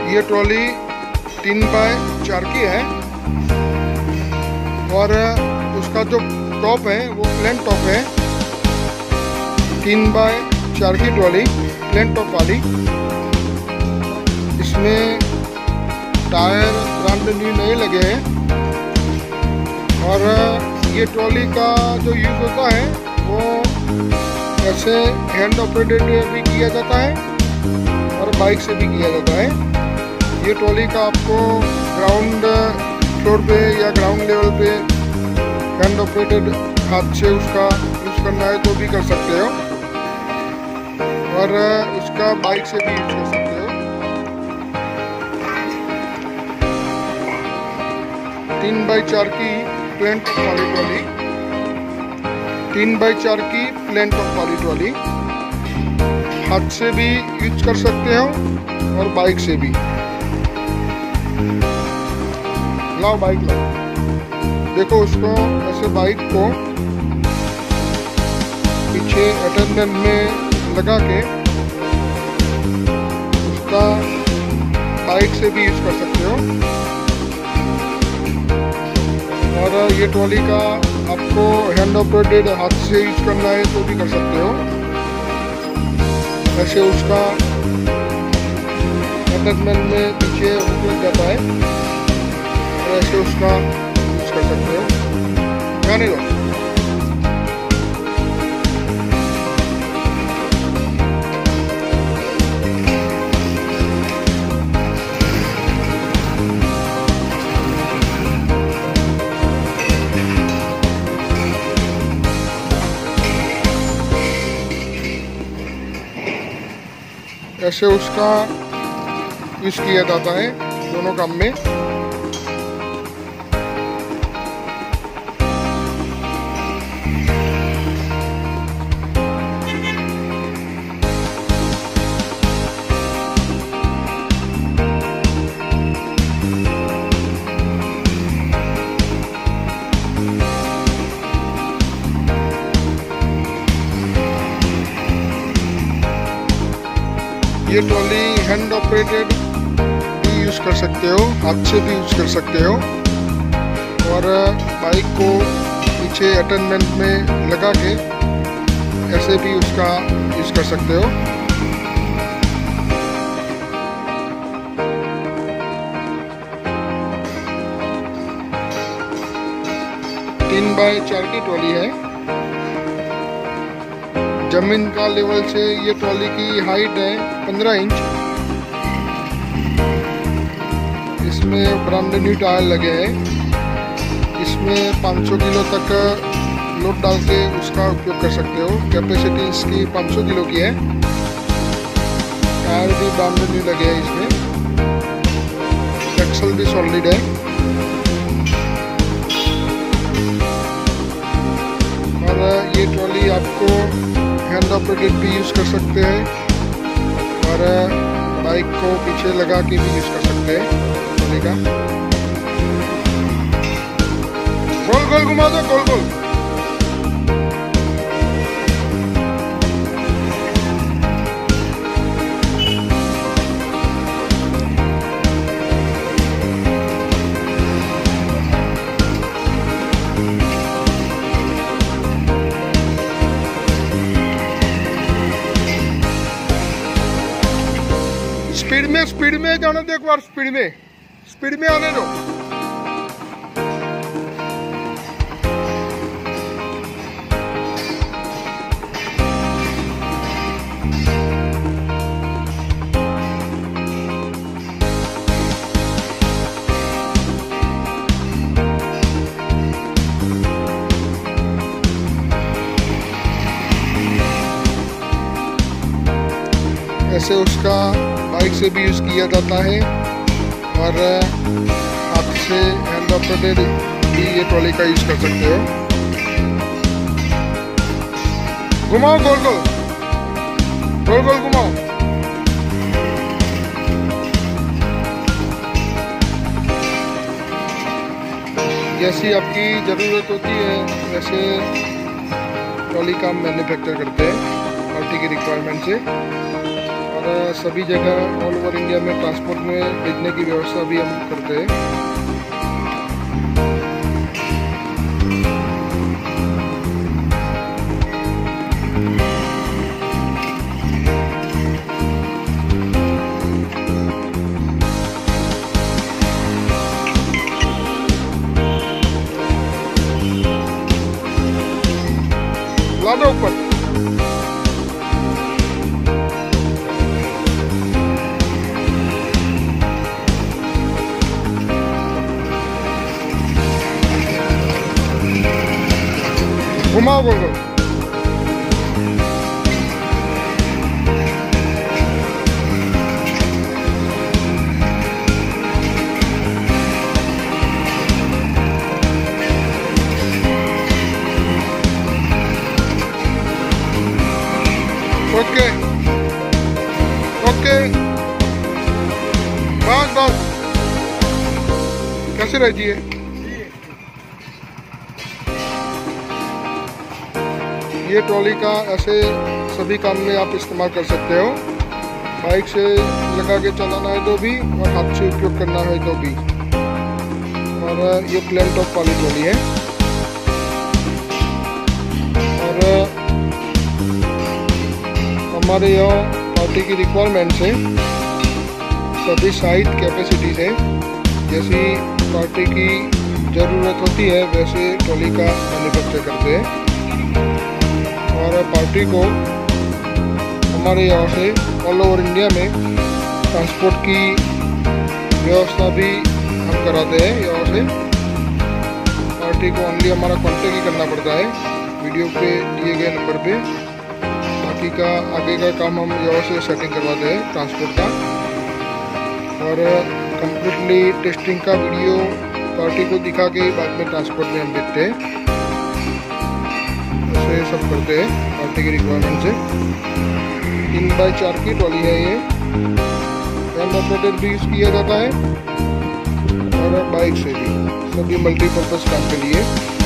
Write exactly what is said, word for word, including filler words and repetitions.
ये ट्रॉली तीन बाय चार की है और उसका जो टॉप है वो प्लेन टॉप है। तीन बाय चार की ट्रॉली प्लेन टॉप वाली। इसमें टायर ब्रांड न्यू नहीं लगे हैं और ये ट्रॉली का जो यूज़ होता है वो ऐसे हैंड ऑपरेटेड भी किया जाता है और बाइक से भी किया जाता है। ये ट्रॉली का आपको ग्राउंड फ्लोर पे या ग्राउंड लेवल पे हैंड ऑपरेटेड हाथ से उसका यूज़ करना है तो भी कर सकते हो और उसका बाइक से भी यूज़ कर सकते हो। तीन बाई चार की प्लेन टॉप वाली ट्रॉली, तीन बाई चार की प्लेन टॉप वाली ट्रॉली हाथ से भी यूज कर सकते हो और बाइक से भी। लाओ बाइक लाओ। देखो उसको ऐसे बाइक को पीछे अटैचमेंट में लगा के उसका बाइक से भी यूज कर सकते हो और ये ट्रॉली का आपको हैंड ऑपरेटेड हाथ से यूज करना है तो भी कर सकते हो। ऐसे उसका अटैचमेंट में पीछे लग जाता है और ऐसे उसका यूज कर सकते हो। जाने दो। ऐसे उसका यूज किया जाता है दोनों काम में। ये ट्रॉली हैंड ऑपरेटेड भी यूज़ कर सकते हो, हाथ से भी यूज़ कर सकते हो और बाइक को पीछे अटैचमेंट में लगा के ऐसे भी उसका यूज़ कर सकते हो। तीन बाय चार की ट्रॉली है। जमीन का लेवल से ये ट्रॉली की हाइट है पंद्रह इंच। इसमें ब्रांड न्यू टायर लगे हैं। इसमें पाँच सौ किलो तक लोड डाल के उसका उपयोग कर सकते हो। कैपेसिटी इसकी पाँच सौ किलो की है। टायर भी ब्रांड न्यू लगे हैं इसमें। एक्सल भी सॉलिड है और ये ट्रॉली आपको हैंड ऑपरेटेड भी यूज़ कर सकते हैं और बाइक को पीछे लगा के भी यूज़ कर सकते हैं ट्रॉली का। गोल गोल घुमा दो, गोल गोल। स्पीड में स्पीड में जाने दो, एक बार स्पीड में स्पीड में आने दो। ऐसे उसका बाइक से भी यूज़ किया जाता है और हाथ से हैंड ऑपरेटेड भी ये ट्रॉली का यूज़ कर सकते हो। घुमाओ गोल गोल, गोल गोल घुमाओ। जैसी आपकी ज़रूरत होती है वैसे ट्रॉली का मैन्युफैक्चर करते हैं पार्टी की रिक्वायरमेंट से और और सभी जगह ऑल ओवर इंडिया में ट्रांसपोर्ट में भेजने की व्यवस्था भी हम करते हैं। ला दो ऊपर। घुमाओ गोल गोल। ओके ओके बस बस। कैसे रहती है ये ट्रॉली का? ऐसे सभी काम में आप इस्तेमाल कर सकते हो। बाइक से लगा के चलाना है तो भी, और हाथ से उपयोग करना है तो भी। और ये प्लेन टॉप वाली ट्रॉली है। और हमारे यहाँ पार्टी की रिक्वायरमेंट से सभी साइज कैपेसिटी से जैसी पार्टी की ज़रूरत होती है वैसे ट्रॉली का मैन्युफैक्चर करते हैं। और पार्टी को हमारे यहाँ से ऑल ओवर इंडिया में ट्रांसपोर्ट की व्यवस्था भी हम कराते हैं। यहाँ से पार्टी को ओनली हमारा कॉन्टेक्ट ही करना पड़ता है वीडियो पे दिए गए नंबर पे। बाकी का आगे का काम हम यहाँ से सेटिंग करवाते हैं ट्रांसपोर्ट का। और कम्प्लीटली टेस्टिंग का वीडियो पार्टी को दिखा के बाद में ट्रांसपोर्ट में हम देते हैं। ऐसे सब करते हैं पार्टी की रिक्वायरमेंट से। तीन बाई चार की ट्रॉली है ये। हैंड ऑपरेटेड भी यूज़ किया जाता है और बाइक से भी, सभी मल्टीपर्पज़ काम के लिए।